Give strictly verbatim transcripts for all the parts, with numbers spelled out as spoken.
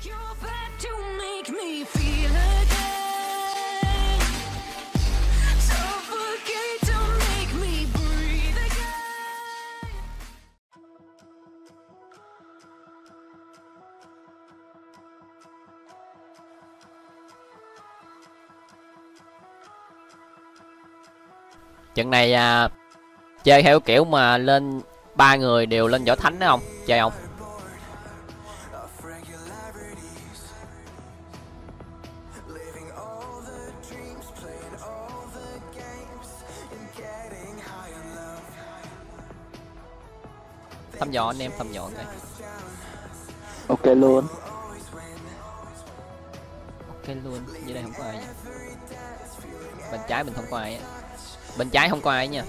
Trận này à, chơi theo kiểu mà lên ba người đều lên võ thánh đó không? Chơi không? Thăm dò anh em, thăm dò cái. Ok luôn. Ok luôn, dưới đây không có ai nha. Bên trái mình không có ai á. Bên trái không có ai nha.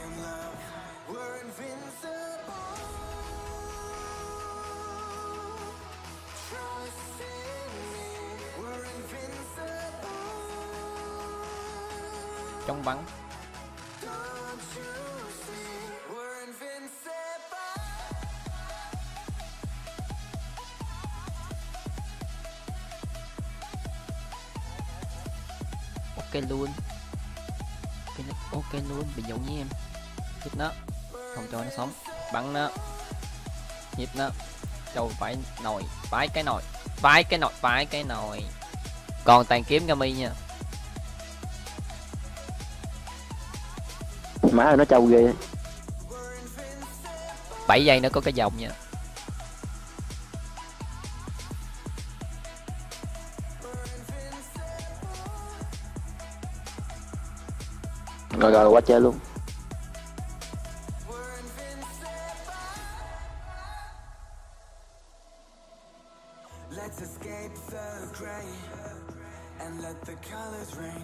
Trong bắn. Ok luôn. Ok luôn, bị dụ với em. Hit nó, không cho nó sống. Bắn nó. Hit nó. Châu phải nồi, vái cái nồi, vái cái nồi, vái cái nồi. Còn tàn kiếm Gami nha. Má ơi nó trâu ghê. bảy giây nữa có cái vòng nha. Rồi rồi qua chơi luôn. Let's escape the gray and let the colors rain.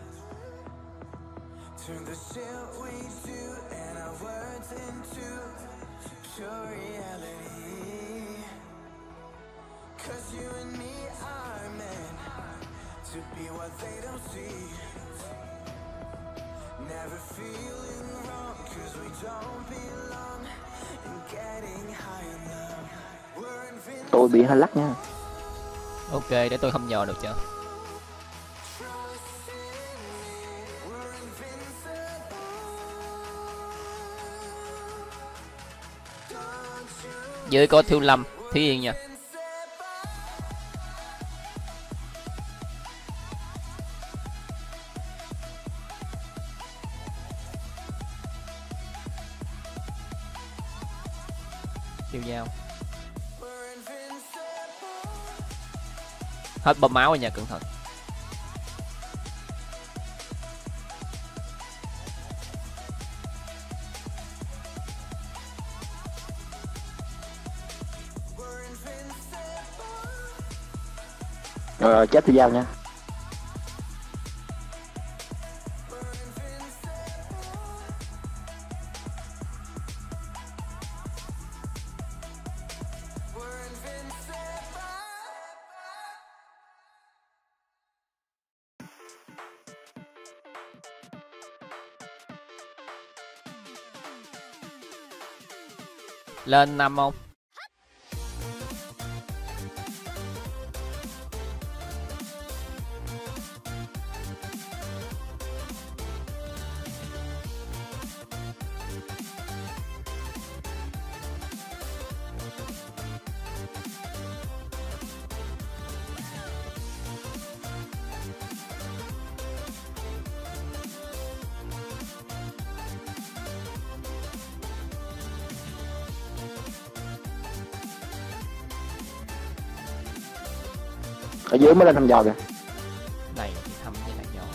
Turn the shit we do and our words into pure reality. Cause you and me are meant to be what they don't see. Never feeling wrong cause we don't belong and getting high enough. We're invincible. Tôi bị hơi lắc nha. Ok, để tôi thăm dò được chưa? Dưới có Thiếu Lâm, Thúy Yên nha. Tiêu dao. Hết bơm máu rồi nha, cẩn thận. Rồi, rồi chết thì dao nha. Lên năm không? Ở dưới mới lên thăm dò kìa. Này thì thăm với lại dò.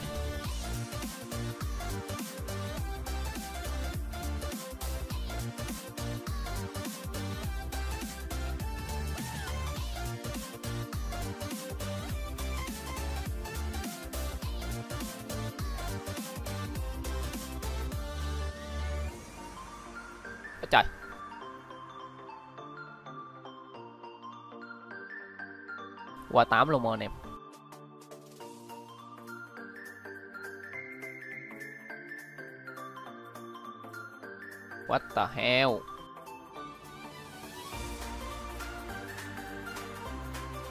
Ôi trời. Qua tám luôn mà anh em. What the hell.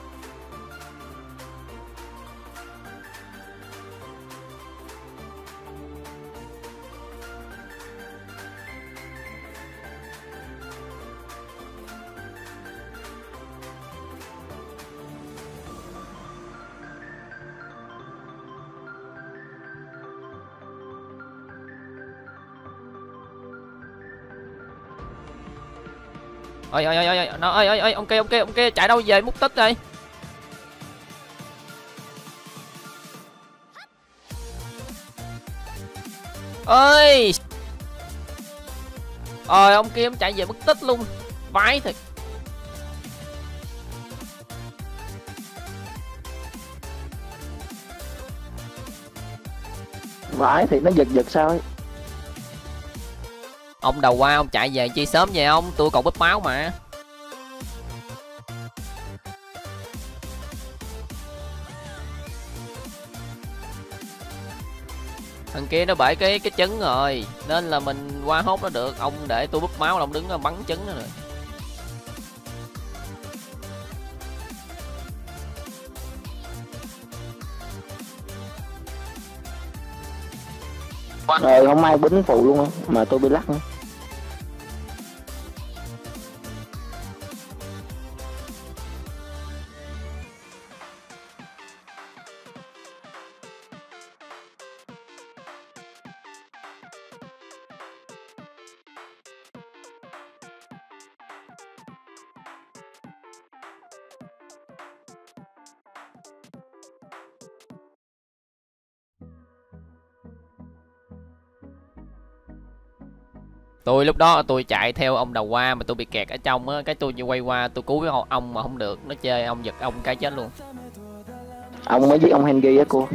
ơi ơi ơi ơi nó ơi ơi ơi ông kia ông kia ông kia chạy đâu về mất tích rồi. Ơi ơi ông kia ông chạy về mất tích luôn, vãi thiệt. Vãi thì nó giật giật sao ấy. Ông đầu qua ông chạy về chi sớm về ông, tôi còn búp máu mà. Thằng kia nó bể cái cái trứng rồi nên là mình qua hốt nó được. Ông để tôi búp máu là ông đứng bắn trứng nữa rồi. Rồi không ai bính phụ luôn á, mà tôi bị lắc nữa. Tôi lúc đó tôi chạy theo ông đầu qua mà tôi bị kẹt ở trong á, cái tôi quay qua tôi cứu với ông mà không được, nó chơi ông giật ông cái chết luôn. Ông mới giết ông Henry á cô.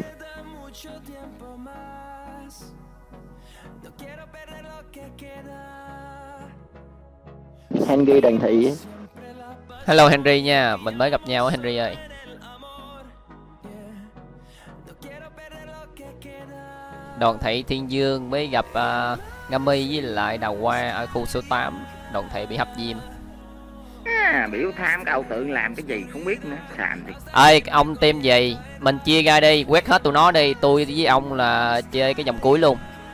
Henry đàn thị ấy. Hello Henry nha, mình mới gặp nhau Henry ơi. Đoàn thị Thiên Dương mới gặp uh, Ngami với lại Đào Hoa ở khu số tám. Đoàn thị bị hấp diêm. À, biểu tham cái ảo tượng làm cái gì không biết nữa, xàm thì. Ơi ông team gì, mình chia ra đi, quét hết tụi nó đi, tôi với ông là chơi cái vòng cuối luôn.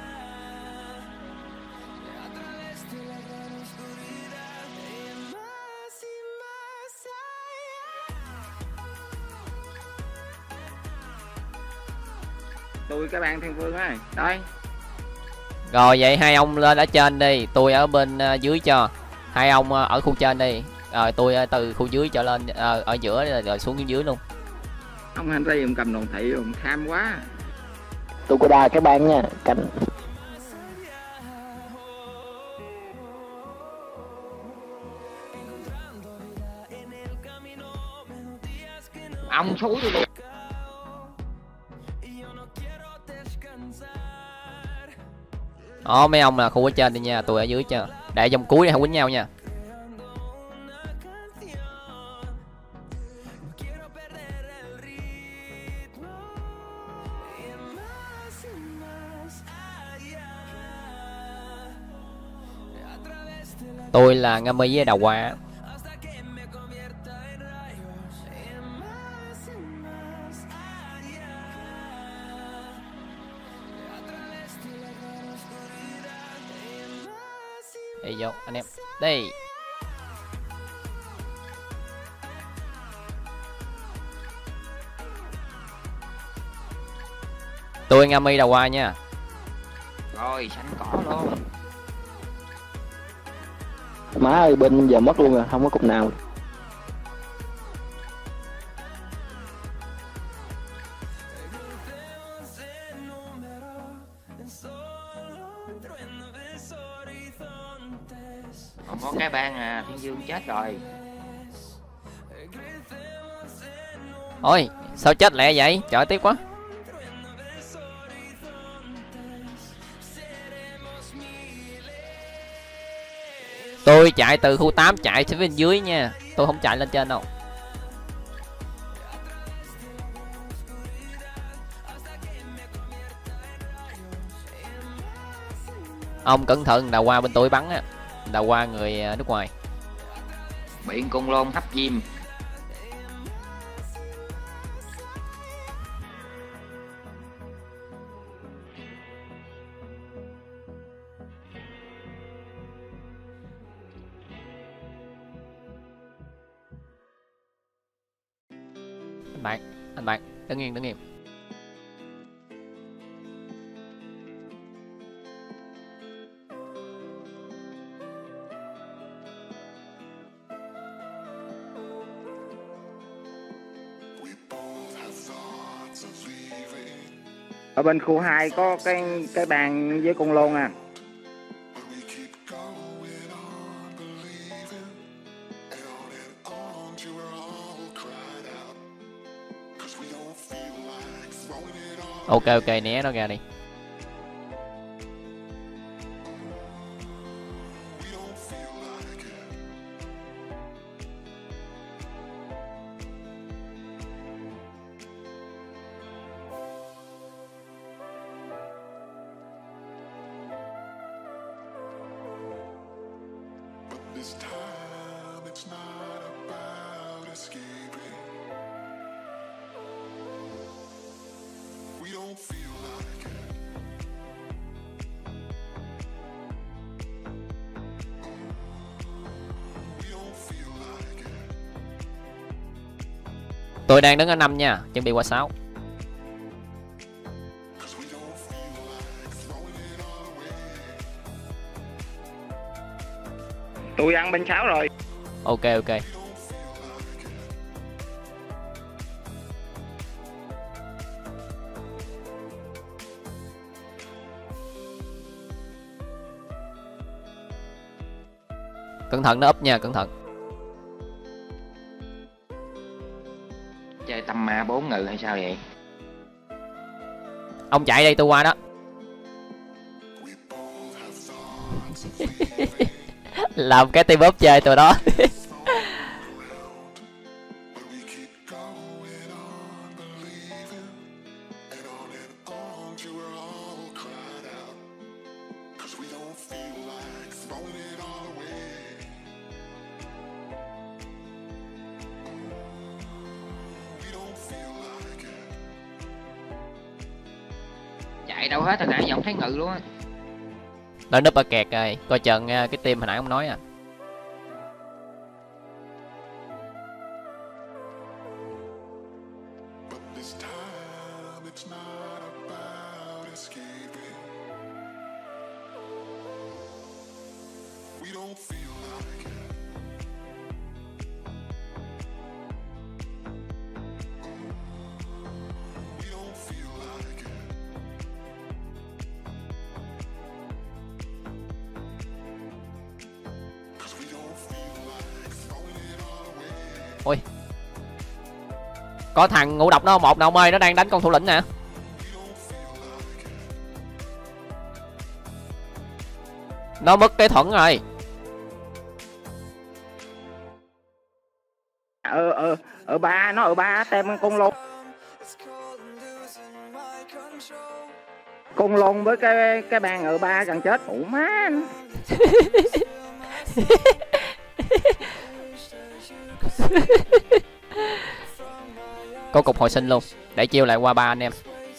Tôi cái bang Thiên Vương ơi, đây. Rồi vậy hai ông lên ở trên đi, tôi ở bên uh, dưới cho. Hai ông uh, ở khu trên đi, rồi tôi uh, từ khu dưới trở lên uh, ở giữa rồi, rồi xuống dưới luôn. Ông Henry ông cầm đoàn thị ông tham quá. Tôi có đa cái bang nha, cảnh. Ông xúi tôi luôn. Đó mấy ông là khu ở trên đi nha, tôi ở dưới cho. Để vòng cuối đi không quýnh nhau nha. Tôi là Ngami với Đào Hoa. Đi vô anh em đi. Tôi Ngami Đào Hoa nha. Rồi xanh cỏ luôn. Má ơi bên giờ mất luôn rồi, không có cục nào. Còn có cái bang à, Thiên Dương chết rồi. Ôi sao chết lẹ vậy, trời tiếc quá. Tôi chạy từ khu tám chạy xuống bên dưới nha, tôi không chạy lên trên đâu. Ông cẩn thận, Đào Hoa bên tôi bắn á. Đào Hoa người nước ngoài. Biển Cung Lôn hấp diêm. Anh bạn, anh bạn, đứng yên, đứng yên. Ở bên khu hai có cái cái bàn với con lôn à. Ok ok, né nó ra đi. This time it's not about escaping. We don't feel like it. We don't feel like it. Tôi đang đứng ở năm nha, chuẩn bị qua sáu. Cause we don't feel like throwing it all away. Tôi ăn bên sáu rồi. Ok ok. Cẩn thận nó úp nha, cẩn thận. Chơi tâm ma bốn ngự hay sao vậy? Ông chạy đây tôi qua đó. Làm cái team up chơi tụi đó. Chạy đâu hết rồi, nãy giờ không thấy ngự luôn á. Nó núp ở kẹt rồi, coi chừng cái team hồi nãy ông nói à. Ôi, có thằng ngũ độc nó một nào ông ơi, nó đang đánh con thủ lĩnh nè. Nó mất cái thuẫn rồi. Ờ ờ ở ba, nó ở ba tem con lôn. Con lôn với cái cái bàn ở ba gần chết. Ủa má. Có cục hồi sinh luôn, để chiêu lại qua ba anh em.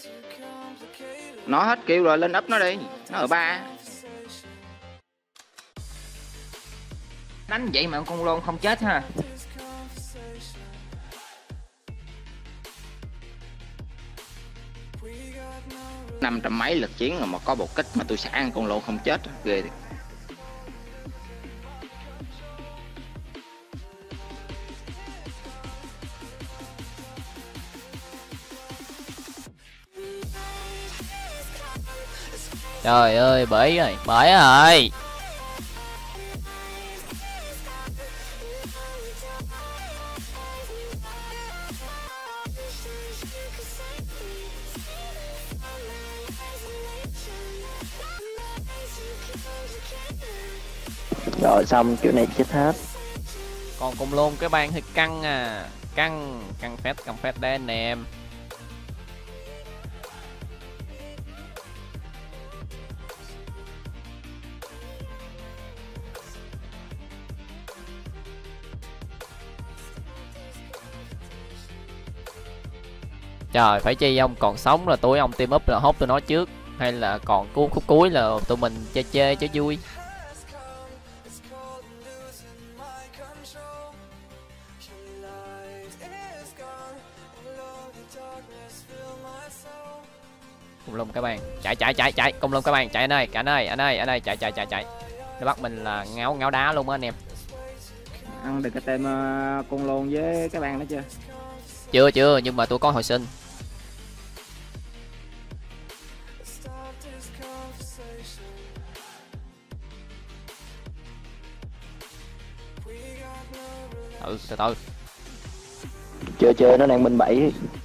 Nó hết kêu rồi, lên ấp nó đi. Nó ở ba. Đánh vậy mà con lôn không chết ha. Năm trăm mấy lực chiến rồi mà có bộ kích mà tôi xả con lôn không chết, ghê thiệt. Trời ơi, bể rồi, bể rồi. Rồi xong kiểu này chết hết. Còn cùng luôn cái bàn hơi căng à. Căng, căng phét, căng phét đây anh em. Trời, phải chi ông còn sống là tụi ông team up là hốt tụi nó trước, hay là còn cuối khúc cuối là tụi mình chơi chơi cho vui. Cùng lùm các bạn, chạy chạy chạy chạy, cùng lùm các bạn, chạy anh ơi, anh ơi, anh ơi, anh ơi, chạy chạy chạy chạy. Nó bắt mình là ngáo ngáo đá luôn á anh em. Ăn được cái tem uh, con lôn với cái bàn đó chưa? Chưa chưa, nhưng mà tôi có hồi sinh. từ từ từ. Chưa chưa, nó đang bên bảy.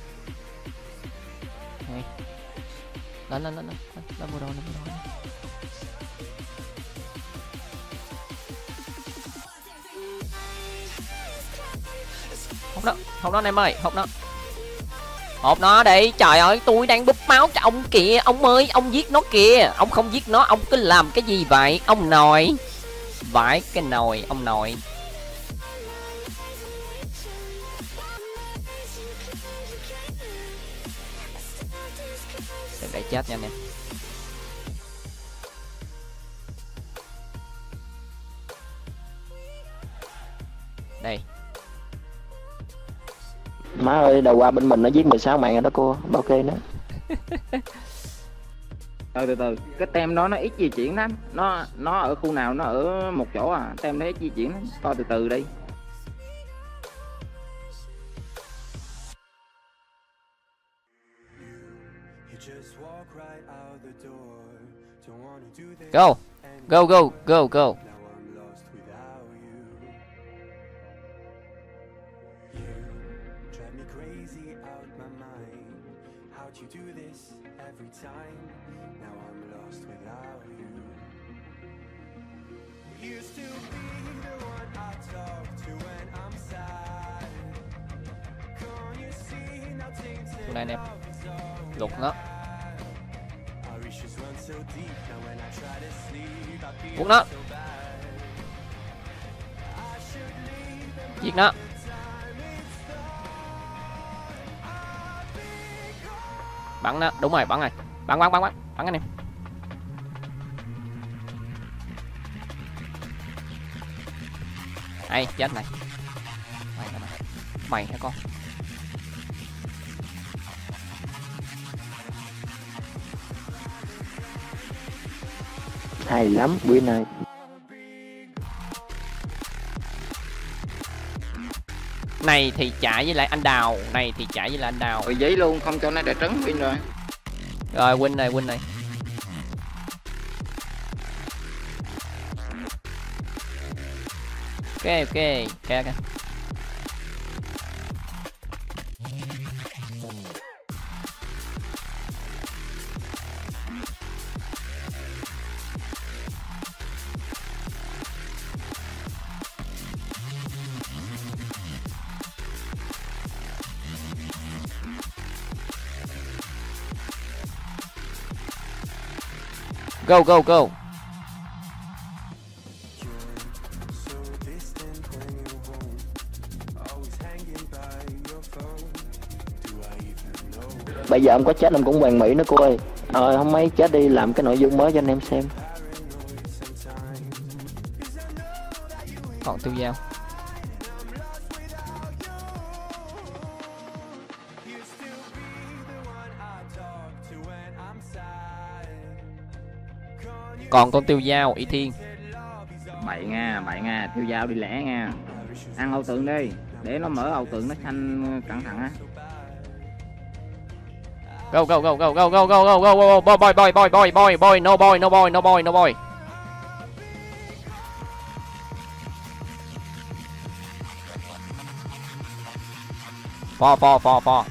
Lên lên lên lên lên mua đồ lên mua đồ. Hốt nó, hốt nó anh em ơi, hốt nó. Hốt nó đi, trời ơi, tôi đang búp máu cho ông kìa, ông ơi, ông giết nó kìa. Ông không giết nó, ông cứ làm cái gì vậy, ông nội. Vãi cái nồi, ông nội. Đừng để chết nha anh em. Đây. Má ơi, đầu qua bên mình nó giết mười sáu mạng rồi đó cô, bao kê nữa. từ từ từ cái tem đó nó ít di chuyển lắm, nó nó ở khu nào, nó ở một chỗ à, tem nó ít di chuyển lắm. Coi từ từ đi. Go. Go go go go. Xuống đây anh em. Lục nó. Cuốn nó. Giết nó. Bắn nó, đúng rồi, bắn rồi. Bắn bắn bắn bắn, bắn anh em. Đây, chết này. Mày hả mày? Mày hả con? Hay lắm, win này. Này thì chạy với lại anh Đào, này thì chạy với lại anh Đào. Rồi giấy luôn, không cho nó để trấn win rồi. Rồi win này, win này. Ok ok, ok ok. Go go go. Bây giờ ông có chết ông cũng hoàn mỹ nữa cô ơi. Ờ không mấy chết đi, làm cái nội dung mới cho anh em xem. Còn tiêu dao. Còn con tiêu dao Y Thiên. Bậy nha, bậy nha, tiêu dao đi lẻ nha. Ăn âu tượng đi, để nó mở âu tượng nó xanh cẩn thận á. Go go go go go go go go go go boy boy boy boy boy boy boy no boy no boy no boy no boy. For for for for.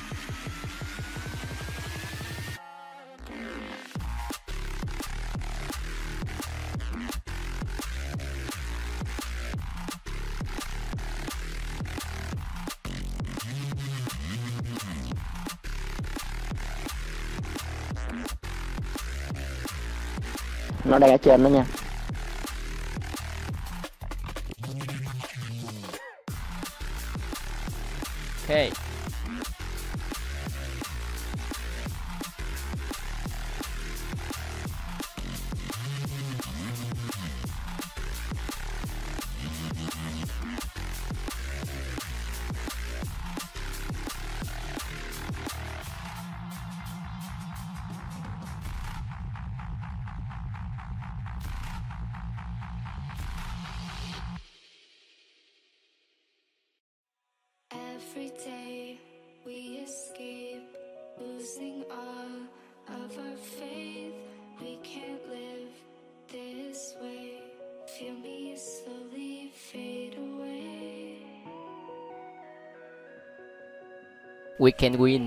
Nó đang ở trên đó nha. Ok. Every day we escape, losing all of our faith. We can't live this way. Feel me slowly fade away. We can win.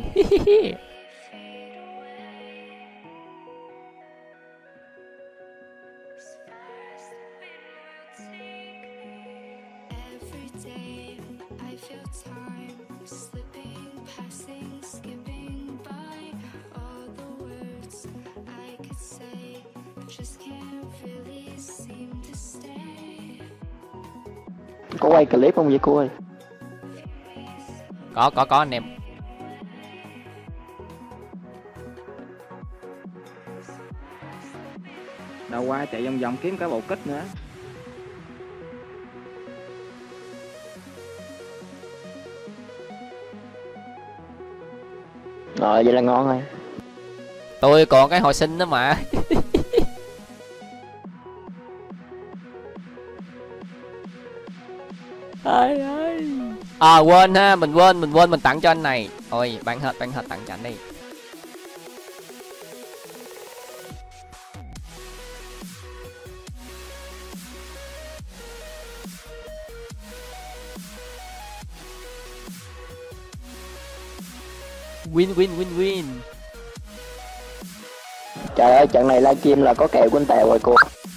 Every day I feel time slipping, passing, skipping by. All the words I could say just can't really seem to stay. Có quay clip không vậy cô ơi? Có có có anh em. Đâu qua chạy vòng vòng kiếm cái bộ kích nữa. Rồi vậy là ngon rồi. Tôi còn cái hồi sinh đó mà. Ai ơi. À quên ha, mình quên, mình quên mình tặng cho anh này. Ôi, bán hết, bán hết tặng cho anh đi. Win win win win. Trời ơi, trận này livestream là có kèo của anh Tèo rồi cô.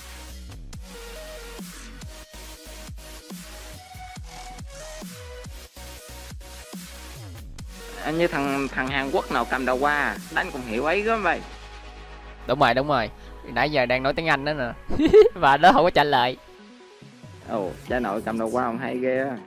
Anh như thằng thằng Hàn Quốc nào cầm đầu qua đánh cũng hiểu ấy lắm vậy. Đúng rồi, đúng rồi. Nãy giờ đang nói tiếng Anh đó nè. Và nó không có trả lời. Ồ, oh, cha nội cầm đầu qua ông hay ghê á.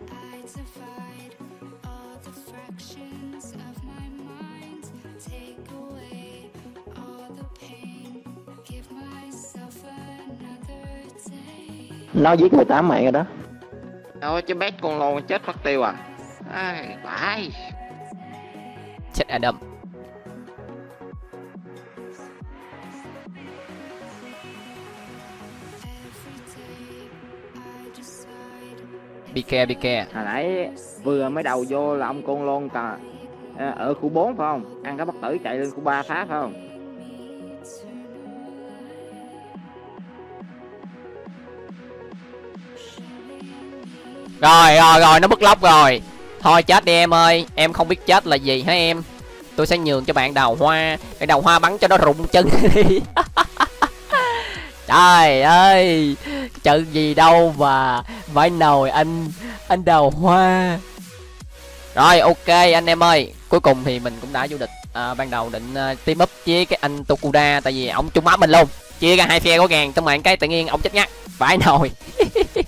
Nó giết mười tám mạng rồi đó. Thôi chứ bét con lô chết phát tiêu à. Ai, bye. Chết Adam. Be care, be care. Hồi nãy vừa mới đầu vô là ông con lôn cả ở khu bốn phải không? Ăn cái bất tử chạy lên khu ba phá phải không? Rồi rồi rồi, nó mất lóc rồi. Thôi chết đi em ơi. Em không biết chết là gì hả em. Tôi sẽ nhường cho bạn đào hoa. Để đào hoa bắn cho nó rụng chân đi. Trời ơi, trận gì đâu mà vãi nồi anh anh đào hoa. Rồi ok anh em ơi, cuối cùng thì mình cũng đã vô địch. À, ban đầu định uh, team up với cái anh Tokuda, tại vì ông chung áp mình luôn, chia ra hai phe có gàng, trong mạng cái tự nhiên ông chết ngắt vãi nồi.